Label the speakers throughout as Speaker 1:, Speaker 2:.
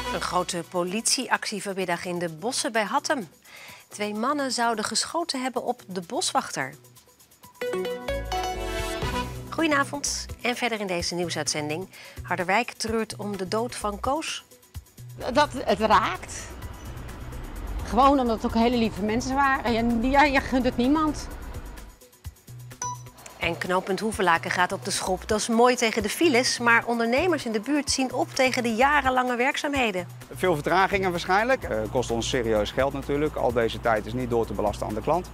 Speaker 1: Een grote politieactie vanmiddag in de bossen bij Hattem. 2 mannen zouden geschoten hebben op de boswachter. Goedenavond en verder in deze nieuwsuitzending. Harderwijk treurt om de dood van Koos.
Speaker 2: Dat het raakt. Gewoon omdat het ook hele lieve mensen waren. Ja, je gunt het niemand.
Speaker 1: En knooppunt Hoevelaken gaat op de schop. Dat is mooi tegen de files, maar ondernemers in de buurt zien op tegen de jarenlange werkzaamheden.
Speaker 3: Veel vertragingen waarschijnlijk. Kost ons serieus geld natuurlijk. Al deze tijd is niet door te belasten aan de klant.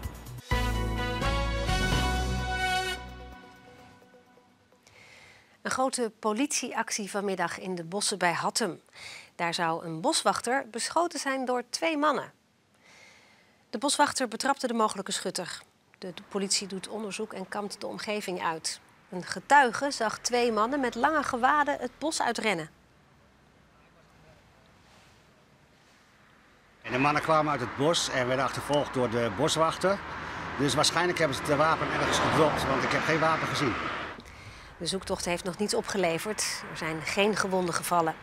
Speaker 1: Een grote politieactie vanmiddag in de bossen bij Hattem. Daar zou een boswachter beschoten zijn door 2 mannen. De boswachter betrapte de mogelijke schutter. De politie doet onderzoek en kampt de omgeving uit. Een getuige zag 2 mannen met lange gewaden het bos uitrennen.
Speaker 4: En de mannen kwamen uit het bos en werden achtervolgd door de boswachter. Dus waarschijnlijk hebben ze het wapen ergens gedropt, want ik heb geen wapen gezien.
Speaker 1: De zoektocht heeft nog niets opgeleverd. Er zijn geen gewonden gevallen.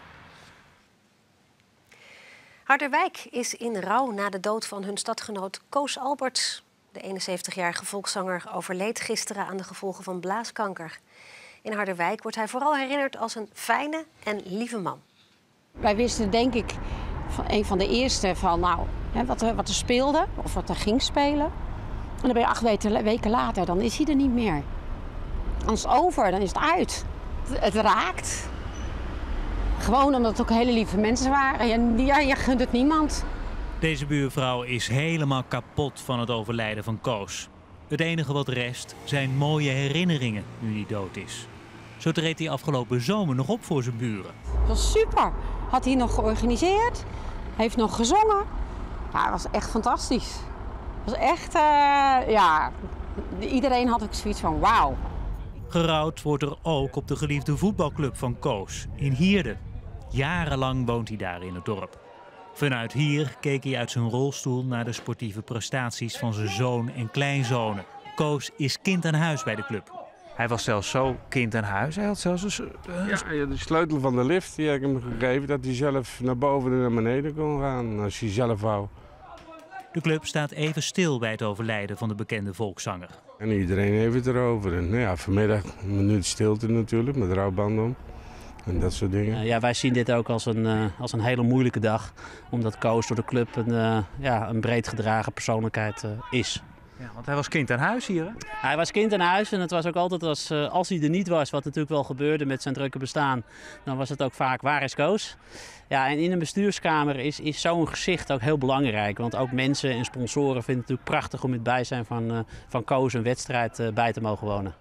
Speaker 1: Harderwijk is in rouw na de dood van hun stadgenoot Koos Alberts. De 71-jarige volkszanger overleed gisteren aan de gevolgen van blaaskanker. In Harderwijk wordt hij vooral herinnerd als een fijne en lieve man.
Speaker 2: Wij wisten denk ik van een van de eerste van wat er speelde of wat er ging spelen. En dan ben je 8 weken later, dan is hij er niet meer. Dan is het over, dan is het uit. Het raakt. Gewoon omdat het ook hele lieve mensen waren. Ja, je gunt het niemand.
Speaker 5: Deze buurvrouw is helemaal kapot van het overlijden van Koos. Het enige wat rest zijn mooie herinneringen nu hij dood is. Zo treedt hij afgelopen zomer nog op voor zijn buren.
Speaker 2: Dat was super. Had hij nog georganiseerd. Heeft nog gezongen. Ja, het was echt fantastisch. Het was echt, iedereen had ook zoiets van wauw.
Speaker 5: Gerouwd wordt er ook op de geliefde voetbalclub van Koos in Hierden. Jarenlang woont hij daar in het dorp. Vanuit hier keek hij uit zijn rolstoel naar de sportieve prestaties van zijn zoon en kleinzonen. Koos is kind aan huis bij de club. Hij was zelfs zo kind aan huis. Hij had zelfs
Speaker 6: Ja, de sleutel van de lift die heb ik hem gegeven dat hij zelf naar boven en naar beneden kon gaan als hij zelf wou.
Speaker 5: De club staat even stil bij het overlijden van de bekende volkszanger.
Speaker 6: En iedereen heeft het erover. En vanmiddag een minuut stilte natuurlijk met rouwbanden om. En dat soort dingen.
Speaker 7: Ja, wij zien dit ook als een hele moeilijke dag. Omdat Koos door de club een breed gedragen persoonlijkheid is.
Speaker 5: Ja, want hij was kind aan huis hier, hè?
Speaker 7: Hij was kind aan huis en het was ook altijd als hij er niet was, wat natuurlijk wel gebeurde met zijn drukke bestaan, dan was het ook vaak waar is Koos? Ja, en in een bestuurskamer is zo'n gezicht ook heel belangrijk. Want ook mensen en sponsoren vinden het natuurlijk prachtig om in het bijzijn van Koos een wedstrijd bij te mogen wonen.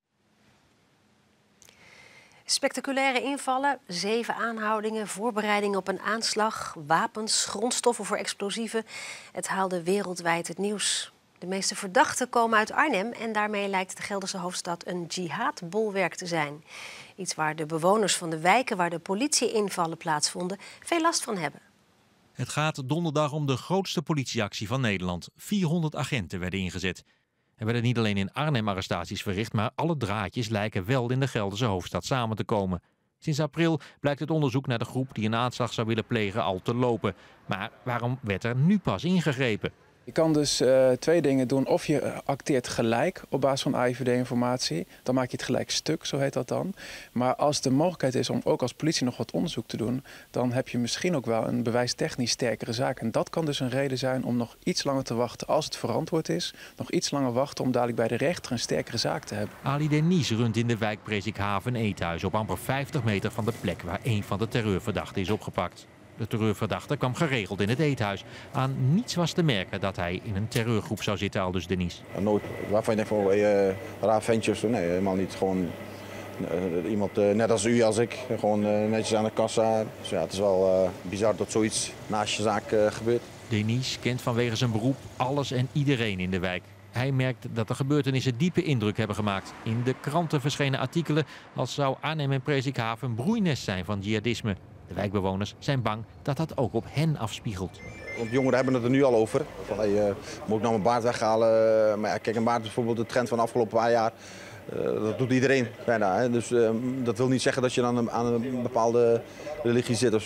Speaker 1: Spectaculaire invallen, 7 aanhoudingen, voorbereidingen op een aanslag, wapens, grondstoffen voor explosieven. Het haalde wereldwijd het nieuws. De meeste verdachten komen uit Arnhem en daarmee lijkt de Gelderse hoofdstad een jihadbolwerk te zijn. Iets waar de bewoners van de wijken waar de politieinvallen plaatsvonden veel last van hebben.
Speaker 8: Het gaat donderdag om de grootste politieactie van Nederland. 400 agenten werden ingezet. Er werden niet alleen in Arnhem arrestaties verricht, maar alle draadjes lijken wel in de Gelderse hoofdstad samen te komen. Sinds april blijkt het onderzoek naar de groep die een aanslag zou willen plegen al te lopen. Maar waarom werd er nu pas ingegrepen?
Speaker 9: Je kan dus 2 dingen doen. Of je acteert gelijk op basis van AIVD-informatie. Dan maak je het gelijk stuk, zo heet dat dan. Maar als de mogelijkheid is om ook als politie nog wat onderzoek te doen, dan heb je misschien ook wel een bewijstechnisch sterkere zaak. En dat kan dus een reden zijn om nog iets langer te wachten als het verantwoord is. Nog iets langer wachten om dadelijk bij de rechter een sterkere zaak te hebben.
Speaker 8: Ali Deniz runt in de wijk Presikhaven een eethuis op amper 50 meter van de plek waar een van de terreurverdachten is opgepakt. De terreurverdachte kwam geregeld in het eethuis. Aan niets was te merken dat hij in een terreurgroep zou zitten, aldus Deniz.
Speaker 10: Nooit waarvan je denkt van raar ventje of zo. Nee, helemaal niet. Gewoon iemand net als u, als ik. Gewoon netjes aan de kassa. Dus ja, het is wel bizar dat zoiets naast je zaak gebeurt.
Speaker 8: Deniz kent vanwege zijn beroep alles en iedereen in de wijk. Hij merkt dat de gebeurtenissen diepe indruk hebben gemaakt. In de kranten verschenen artikelen als zou Arnhem en Presikhaven een broeinest zijn van jihadisme. De wijkbewoners zijn bang dat dat ook op hen afspiegelt.
Speaker 10: Want jongeren hebben het er nu al over. Van, moet ik nou mijn baard weghalen? Maar ja, kijk, een baard is bijvoorbeeld de trend van de afgelopen paar jaar. Dat doet iedereen bijna. Hè? Dus dat wil niet zeggen dat je dan aan een bepaalde religie zit of zo.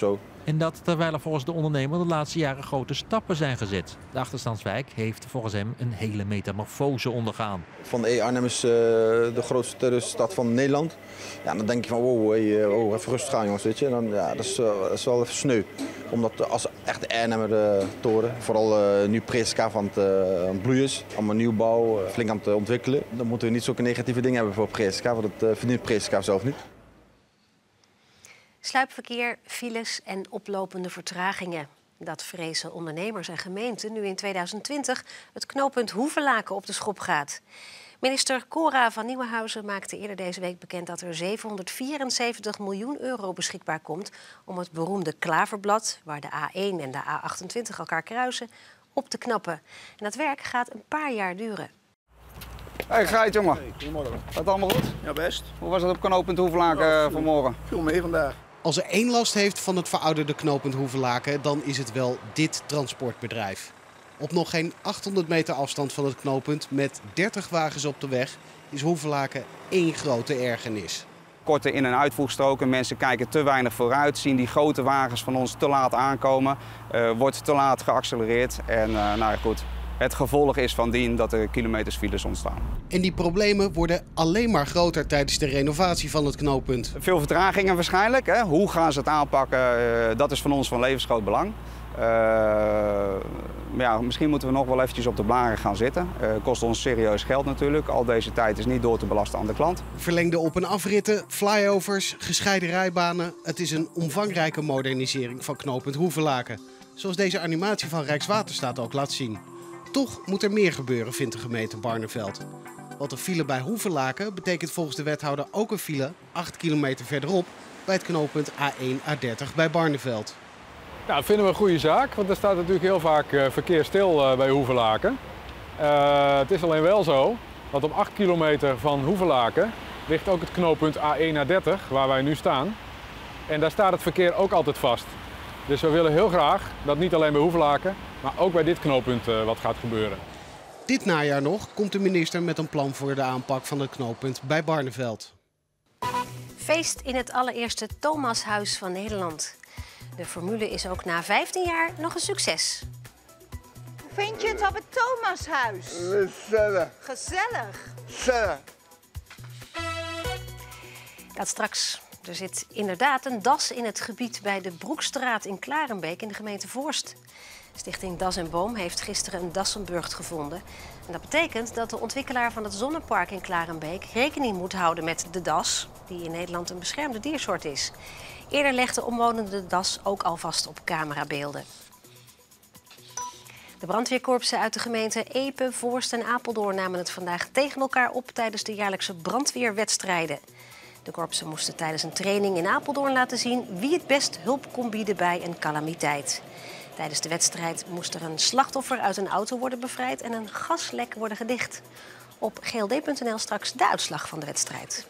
Speaker 8: En dat terwijl er volgens de ondernemer de laatste jaren grote stappen zijn gezet. De achterstandswijk heeft volgens hem een hele metamorfose ondergaan.
Speaker 10: Van Arnhem is de grootste stad van Nederland. Ja, dan denk je van wow, even rustig aan jongens, weet je. Dan, ja, dat is wel even sneu. Omdat als echt Arnhemmer toren, vooral nu Preeska van het bloeien is, allemaal nieuwbouw, flink aan het ontwikkelen. Dan moeten we niet zulke negatieve dingen hebben voor Preeska, want dat verdient Preeska zelf niet.
Speaker 1: Sluipverkeer, files en oplopende vertragingen. Dat vrezen ondernemers en gemeenten nu in 2020 het knooppunt Hoevelaken op de schop gaat. Minister Cora van Nieuwenhuizen maakte eerder deze week bekend dat er 774 miljoen euro beschikbaar komt om het beroemde Klaverblad, waar de A1 en de A28 elkaar kruisen, op te knappen. En dat werk gaat een paar jaar duren.
Speaker 3: Hey Geit, jongen.
Speaker 11: Hey, goedemorgen.
Speaker 3: Gaat het allemaal goed?
Speaker 11: Ja, best.
Speaker 3: Hoe was het op knooppunt Hoevelaken vanmorgen?
Speaker 11: Viel mee vandaag.
Speaker 12: Als er één last heeft van het verouderde knooppunt Hoevelaken, dan is het wel dit transportbedrijf. Op nog geen 800 meter afstand van het knooppunt met 30 wagens op de weg is Hoevelaken één grote ergernis.
Speaker 3: Korte in- en uitvoegstroken, mensen kijken te weinig vooruit, zien die grote wagens van ons te laat aankomen, wordt te laat geaccelereerd en nou ja, goed. Het gevolg is van dien dat er kilometersfiles ontstaan.
Speaker 12: En die problemen worden alleen maar groter tijdens de renovatie van het knooppunt.
Speaker 3: Veel vertragingen waarschijnlijk. Hè? Hoe gaan ze het aanpakken, dat is van ons van levensgroot belang. Ja, misschien moeten we nog wel eventjes op de blaren gaan zitten. Kost ons serieus geld natuurlijk. Al deze tijd is niet door te belasten aan de klant.
Speaker 12: Verlengde op- en afritten, flyovers, gescheiden rijbanen. Het is een omvangrijke modernisering van knooppunt Hoevelaken. Zoals deze animatie van Rijkswaterstaat ook laat zien. Toch moet er meer gebeuren, vindt de gemeente Barneveld. Want een file bij Hoevelaken betekent volgens de wethouder ook een file 8 kilometer verderop bij het knooppunt A1-A30 bij Barneveld.
Speaker 13: Ja, dat vinden we een goede zaak, want er staat natuurlijk heel vaak verkeer stil bij Hoevelaken. Het is alleen wel zo dat op 8 kilometer van Hoevelaken ligt ook het knooppunt A1-A30 waar wij nu staan. En daar staat het verkeer ook altijd vast. Dus we willen heel graag dat niet alleen bij Hoevelaken, maar ook bij dit knooppunt wat gaat gebeuren.
Speaker 12: Dit najaar nog komt de minister met een plan voor de aanpak van het knooppunt bij Barneveld.
Speaker 1: Feest in het allereerste Thomashuis van Nederland. De formule is ook na 15 jaar nog een succes.
Speaker 14: Hoe vind je het op het Thomashuis?
Speaker 15: Gezellig.
Speaker 14: Gezellig.
Speaker 15: Gezellig.
Speaker 1: Dat straks. Er zit inderdaad een das in het gebied bij de Broekstraat in Klarenbeek in de gemeente Voorst. Stichting Das en Boom heeft gisteren een dassenburcht gevonden. En dat betekent dat de ontwikkelaar van het zonnepark in Klarenbeek rekening moet houden met de das, die in Nederland een beschermde diersoort is. Eerder legden omwonenden de das ook al vast op camerabeelden. De brandweerkorpsen uit de gemeenten Epe, Voorst en Apeldoorn namen het vandaag tegen elkaar op tijdens de jaarlijkse brandweerwedstrijden. De korpsen moesten tijdens een training in Apeldoorn laten zien wie het best hulp kon bieden bij een calamiteit. Tijdens de wedstrijd moest er een slachtoffer uit een auto worden bevrijd en een gaslek worden gedicht. Op gld.nl straks de uitslag van de wedstrijd.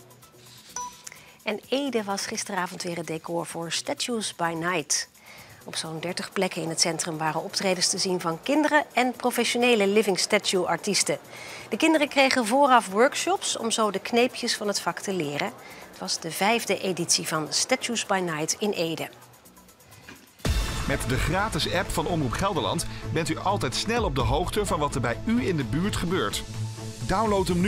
Speaker 1: En Ede was gisteravond weer het decor voor Statues by Night. Op zo'n 30 plekken in het centrum waren optredens te zien van kinderen en professionele living statue artiesten. De kinderen kregen vooraf workshops om zo de kneepjes van het vak te leren. Het was de 5e editie van Statues by Night in Ede.
Speaker 16: Met de gratis app van Omroep Gelderland bent u altijd snel op de hoogte van wat er bij u in de buurt gebeurt. Download hem nu.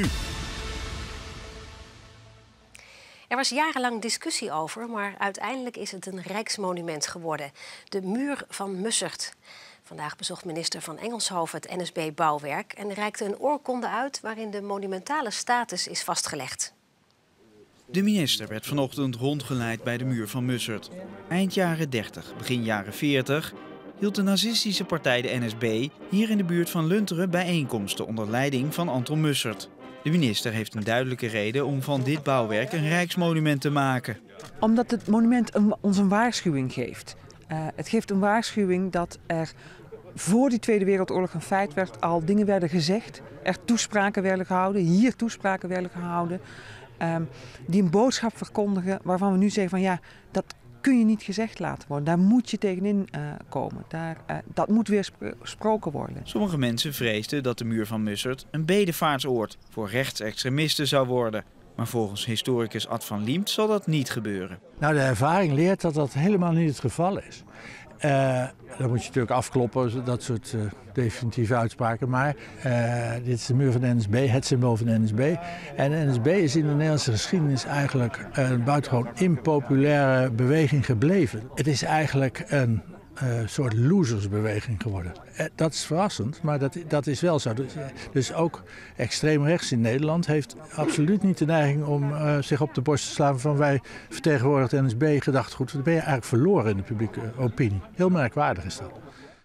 Speaker 1: Er was jarenlang discussie over, maar uiteindelijk is het een rijksmonument geworden. De Muur van Mussert. Vandaag bezocht minister van Engelshoven het NSB Bouwwerk en reikte een oorkonde uit waarin de monumentale status is vastgelegd.
Speaker 17: De minister werd vanochtend rondgeleid bij de Muur van Mussert. Eind jaren 30, begin jaren 40 hield de nazistische partij de NSB hier in de buurt van Lunteren bijeenkomsten onder leiding van Anton Mussert. De minister heeft een duidelijke reden om van dit bouwwerk een rijksmonument te maken.
Speaker 18: Omdat het monument ons een waarschuwing geeft. Het geeft een waarschuwing dat er voor die Tweede Wereldoorlog een feit werd, al dingen werden gezegd, er toespraken werden gehouden, hier toespraken werden gehouden, die een boodschap verkondigen waarvan we nu zeggen van ja, dat kun je niet gezegd laten worden. Daar moet je tegenin komen. Dat moet weer gesproken worden.
Speaker 17: Sommige mensen vreesden dat de Muur van Mussert een bedevaartsoord voor rechtsextremisten zou worden. Maar volgens historicus Ad van Liemt zal dat niet gebeuren.
Speaker 11: Nou, de ervaring leert dat dat helemaal niet het geval is. Dan moet je natuurlijk afkloppen, dat soort definitieve uitspraken. Maar dit is de muur van de NSB, het symbool van de NSB. En de NSB is in de Nederlandse geschiedenis eigenlijk een buitengewoon impopulaire beweging gebleven. Het is eigenlijk een soort losersbeweging geworden. Dat is verrassend, maar dat is wel zo. Dus ook extreem rechts in Nederland heeft absoluut niet de neiging om zich op de borst te slaan van wij vertegenwoordigen het NSB-gedachtegoed. Dan ben je eigenlijk verloren in de publieke opinie. Heel merkwaardig is dat.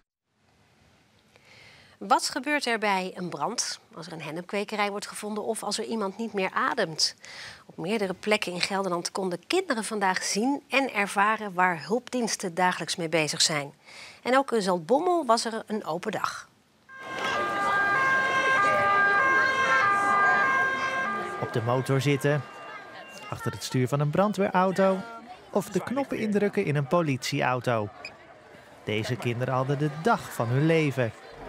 Speaker 1: Wat gebeurt er bij een brand als er een hennepkwekerij wordt gevonden of als er iemand niet meer ademt? Op meerdere plekken in Gelderland konden kinderen vandaag zien en ervaren waar hulpdiensten dagelijks mee bezig zijn. En ook in Zaltbommel was er een open dag.
Speaker 15: Op de motor zitten, achter het stuur van een brandweerauto of de knoppen indrukken in een politieauto. Deze kinderen hadden de dag van hun leven.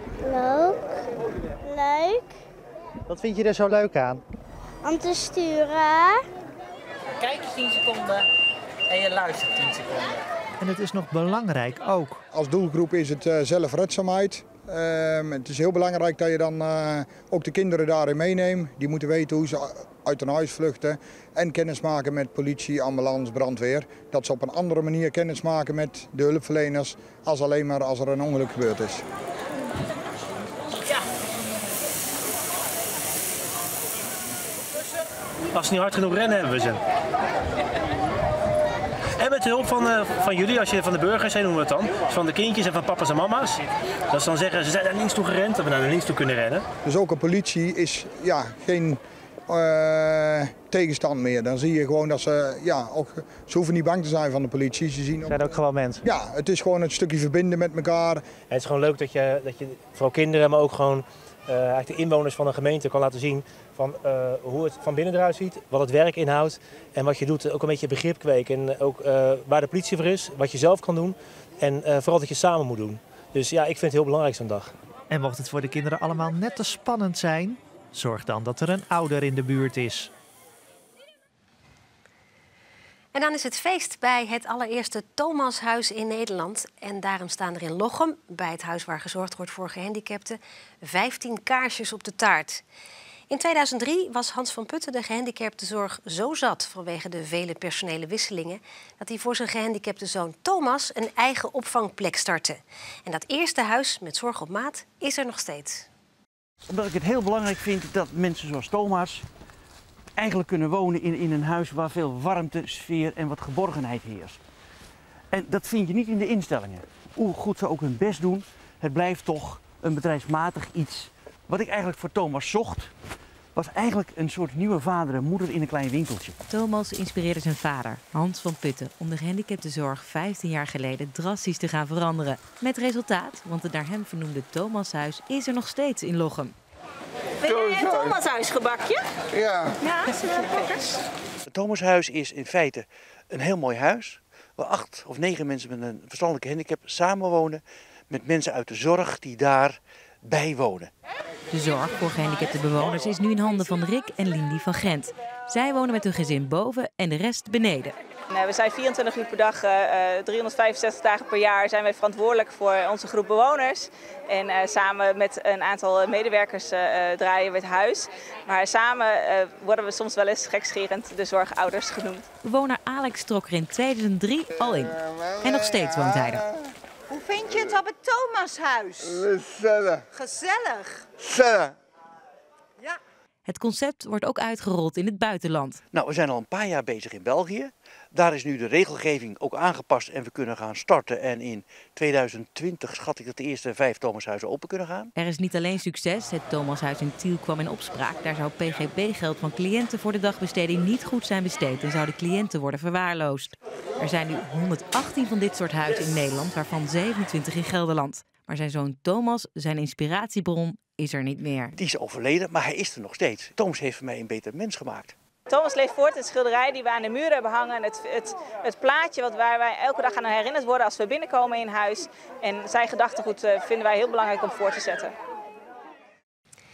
Speaker 19: Leuk.
Speaker 15: Wat vind je er zo leuk aan?
Speaker 19: Om te sturen.
Speaker 20: Kijk 10 seconden en je luistert 10 seconden.
Speaker 15: En het is nog belangrijk ook.
Speaker 21: Als doelgroep is het zelfredzaamheid. Het is heel belangrijk dat je dan ook de kinderen daarin meeneemt. Die moeten weten hoe ze uit hun huis vluchten. En kennis maken met politie, ambulance, brandweer. Dat ze op een andere manier kennis maken met de hulpverleners. Als alleen maar als er een ongeluk gebeurd is.
Speaker 22: Als ze niet hard genoeg rennen, hebben we ze. En met de hulp van jullie, als je van de burgers zijn, noemen we het dan. Van de kindjes en van papa's en mama's. Dat ze dan zeggen, ze zijn naar links toe gerend, dat we naar links toe kunnen rennen.
Speaker 21: Dus ook een politie is geen tegenstand meer. Dan zie je gewoon dat ze, ze hoeven niet bang te zijn van de politie. Ze zien
Speaker 15: zijn ook gewoon mensen.
Speaker 21: Ja, het is gewoon een stukje verbinden met elkaar.
Speaker 22: Het is gewoon leuk dat je vooral kinderen, maar ook gewoon eigenlijk de inwoners van een gemeente kan laten zien van hoe het van binnen eruit ziet, wat het werk inhoudt en wat je doet. Ook een beetje begrip kweken en ook waar de politie voor is, wat je zelf kan doen en vooral dat je samen moet doen. Dus ja, ik vind het heel belangrijk zo'n dag.
Speaker 15: En mocht het voor de kinderen allemaal net te spannend zijn, zorg dan dat er een ouder in de buurt is.
Speaker 1: En dan is het feest bij het allereerste Thomashuis in Nederland. En daarom staan er in Lochem, bij het huis waar gezorgd wordt voor gehandicapten, 15 kaarsjes op de taart. In 2003 was Hans van Putten de gehandicaptenzorg zo zat vanwege de vele personele wisselingen dat hij voor zijn gehandicapte zoon Thomas een eigen opvangplek startte. En dat eerste huis met zorg op maat is er nog steeds.
Speaker 23: Omdat ik het heel belangrijk vind dat mensen zoals Thomas eigenlijk kunnen wonen in een huis waar veel warmte, sfeer en wat geborgenheid heerst. En dat vind je niet in de instellingen. Hoe goed ze ook hun best doen, het blijft toch een bedrijfsmatig iets. Wat ik eigenlijk voor Thomas zocht, was eigenlijk een soort nieuwe vader en moeder in een klein winkeltje.
Speaker 24: Thomas inspireerde zijn vader, Hans van Putten, om de gehandicaptenzorg 15 jaar geleden drastisch te gaan veranderen. Met resultaat, want het naar hem vernoemde Thomashuis is er nog steeds in Lochem.
Speaker 14: Wil jij een Thomashuisgebakje?
Speaker 23: Ja.
Speaker 14: Ja, pakkers.
Speaker 23: Het Thomashuis is in feite een heel mooi huis, waar 8 of 9 mensen met een verstandelijke handicap samenwonen met mensen uit de zorg die daar bijwonen.
Speaker 24: De zorg voor gehandicapte bewoners is nu in handen van Rick en Lindy van Gent. Zij wonen met hun gezin boven en de rest beneden.
Speaker 25: We zijn 24 uur per dag, 365 dagen per jaar zijn wij verantwoordelijk voor onze groep bewoners. En samen met een aantal medewerkers draaien we het huis. Maar samen worden we soms wel eens gekscherend de zorgouders genoemd.
Speaker 24: Bewoner Alex trok er in 2003 al in. En nog steeds woont hij er.
Speaker 14: Hoe vind je het op het Thomashuis?
Speaker 23: Gezellig.
Speaker 14: Gezellig.
Speaker 23: Gezellig.
Speaker 14: Ja.
Speaker 24: Het concept wordt ook uitgerold in het buitenland.
Speaker 23: Nou, we zijn al een paar jaar bezig in België. Daar is nu de regelgeving ook aangepast en we kunnen gaan starten. En in 2020 schat ik dat de eerste 5 Thomashuizen open kunnen gaan.
Speaker 24: Er is niet alleen succes. Het Thomashuis in Tiel kwam in opspraak. Daar zou PGB-geld van cliënten voor de dagbesteding niet goed zijn besteed en zouden cliënten worden verwaarloosd. Er zijn nu 118 van dit soort huizen in Nederland, waarvan 27 in Gelderland. Maar zijn zoon Thomas, zijn inspiratiebron, is er niet meer.
Speaker 23: Die is overleden, maar hij is er nog steeds. Thomas heeft van mij een beter mens gemaakt.
Speaker 25: Thomas leeft voort, het schilderij die we aan de muren hebben hangen. Het plaatje waar wij elke dag aan herinnerd worden als we binnenkomen in huis. En zijn gedachtegoed vinden wij heel belangrijk om voor te zetten.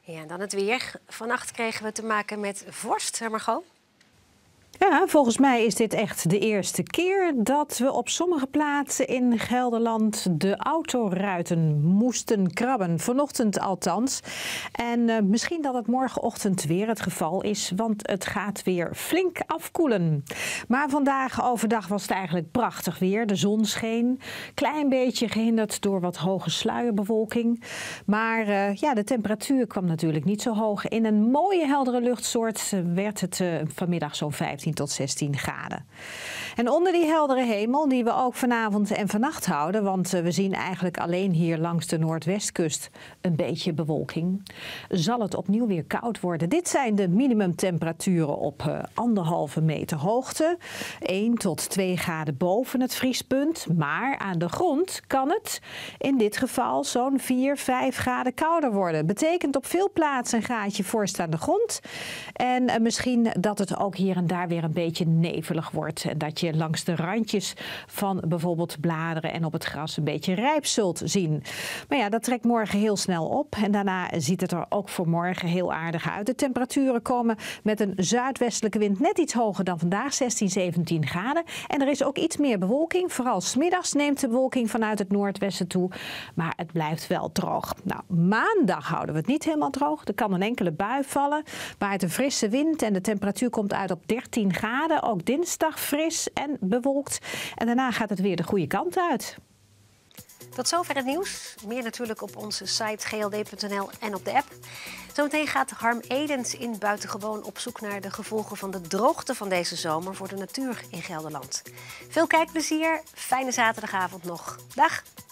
Speaker 1: Ja, en dan het weer. Vannacht kregen we te maken met vorst, hè Margot?
Speaker 2: Ja, volgens mij is dit echt de eerste keer dat we op sommige plaatsen in Gelderland de autoruiten moesten krabben. Vanochtend althans. En misschien dat het morgenochtend weer het geval is, want het gaat weer flink afkoelen. Maar vandaag overdag was het eigenlijk prachtig weer. De zon scheen. Klein beetje gehinderd door wat hoge sluierbewolking. Maar de temperatuur kwam natuurlijk niet zo hoog. In een mooie heldere luchtsoort werd het vanmiddag zo'n 15 tot 16 graden. En onder die heldere hemel, die we ook vanavond en vannacht houden, want we zien eigenlijk alleen hier langs de noordwestkust een beetje bewolking, zal het opnieuw weer koud worden. Dit zijn de minimumtemperaturen op 1,5 meter hoogte. 1 tot 2 graden boven het vriespunt. Maar aan de grond kan het in dit geval zo'n 4, 5 graden kouder worden. Betekent op veel plaatsen een graadje vorst aan de grond. En misschien dat het ook hier en daar weer een beetje nevelig wordt. En dat je langs de randjes van bijvoorbeeld bladeren en op het gras een beetje rijp zult zien. Maar ja, dat trekt morgen heel snel op. En daarna ziet het er ook voor morgen heel aardig uit. De temperaturen komen met een zuidwestelijke wind net iets hoger dan vandaag, 16, 17 graden. En er is ook iets meer bewolking. Vooral 's middags neemt de bewolking vanuit het noordwesten toe. Maar het blijft wel droog. Nou, maandag houden we het niet helemaal droog. Er kan een enkele bui vallen. Waait een frisse wind en de temperatuur komt uit op 13 graden. Ook dinsdag fris en bewolkt. En daarna gaat het weer de goede kant uit.
Speaker 1: Tot zover het nieuws. Meer natuurlijk op onze site gld.nl en op de app. Zometeen gaat Harm Edens in Buitengewoon op zoek naar de gevolgen van de droogte van deze zomer voor de natuur in Gelderland. Veel kijkplezier, fijne zaterdagavond nog. Dag!